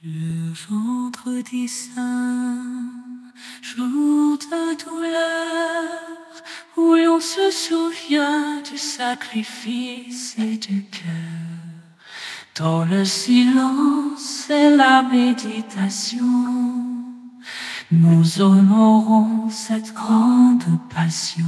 Le vendredi saint, jour de douleur, où l'on se souvient du sacrifice et du cœur. Dans le silence et la méditation, nous honorons cette grande passion.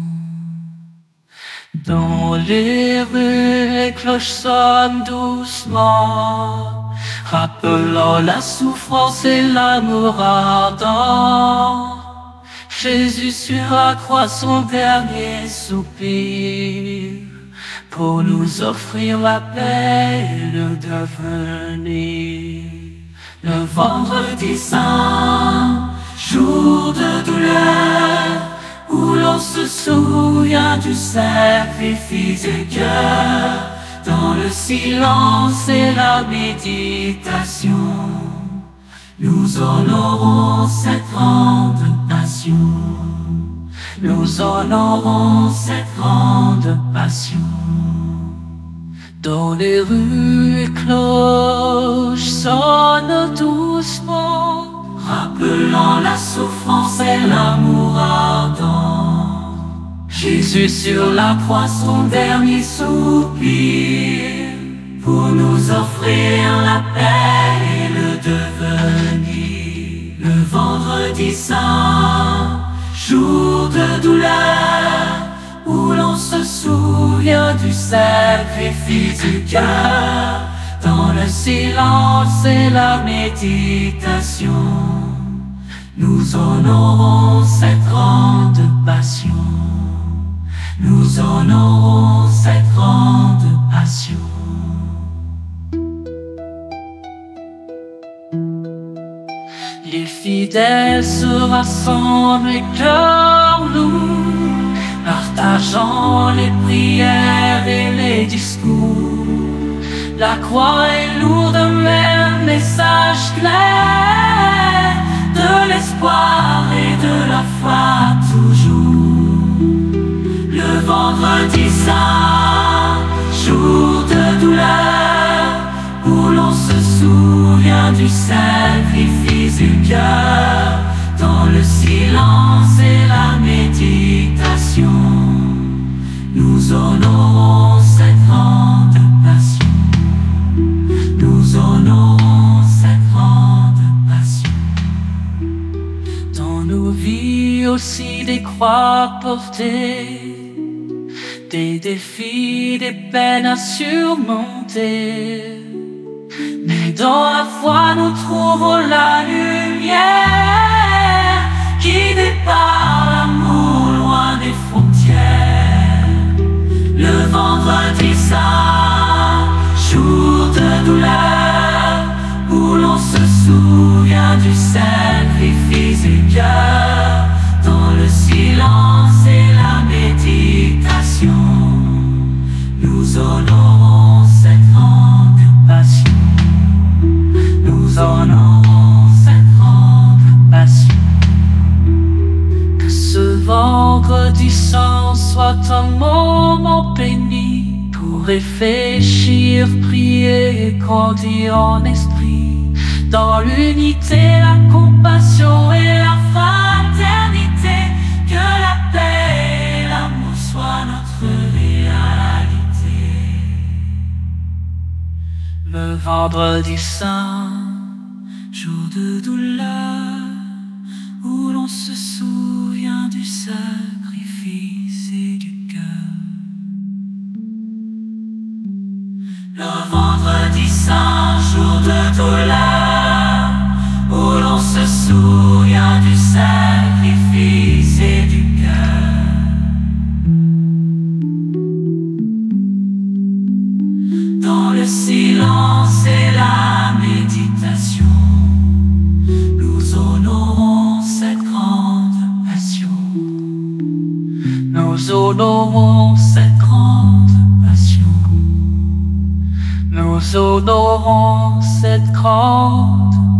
Dans les rues, les cloches sonnent doucement, rappelant la souffrance et l'amour ardent. Jésus sur la croix, son dernier soupir, pour nous offrir la paix et le devenir. Le vendredi saint, jour de douleur, où l'on se souvient du sacrifice du cœur. Dans le silence et la méditation, nous honorons cette grande passion. Nous honorons cette grande passion. Dans les rues, les cloches sonnent doucement, rappelant la souffrance et l'amour ardent. Jésus sur la croix, son dernier soupir, pour nous offrir la paix et le devenir. Le vendredi saint, jour de douleur, où l'on se souvient du sacrifice du cœur. Dans le silence et la méditation, nous honorons cette grande passion. Nous honorons cette grande passion. Les fidèles se rassemblent et cœur lourd, partageant les prières et les discours. La croix est lourde, mais un message clair, de l'espoir et de la foi toujours. Le vendredi saint, jour de douleur, où l'on se souvient du sacrifice du cœur. Dans le silence et la méditation, nous honorons cette grande passion. Nous honorons cette grande passion. Dans nos vies aussi des croix portées, des défis, des peines à surmonter. Mais dans la foi nous trouvons la lumière, guidée par l'amour loin des frontières. Le vendredi saint, jour de douleur, où l'on se souvient du sacrifice du cœur. Dans le silence et la méditation, nous honorons cette grande passion. Nous honorons cette grande passion. Que ce vendredi saint soit un moment béni pour réfléchir, prier et grandir en esprit, dans l'unité, la compassion et la fraternité. Que la paix et l'amour soient notre réalité. Le vendredi saint, jour de douleur, où l'on se souvient du sacrifice et du cœur. Le vendredi saint, jour de douleur, où l'on se souvient du sacrifice et du cœur. Dans le silence et la méditation, nous honorons cette grande passion. Nous honorons cette grande passion. Nous honorons cette grande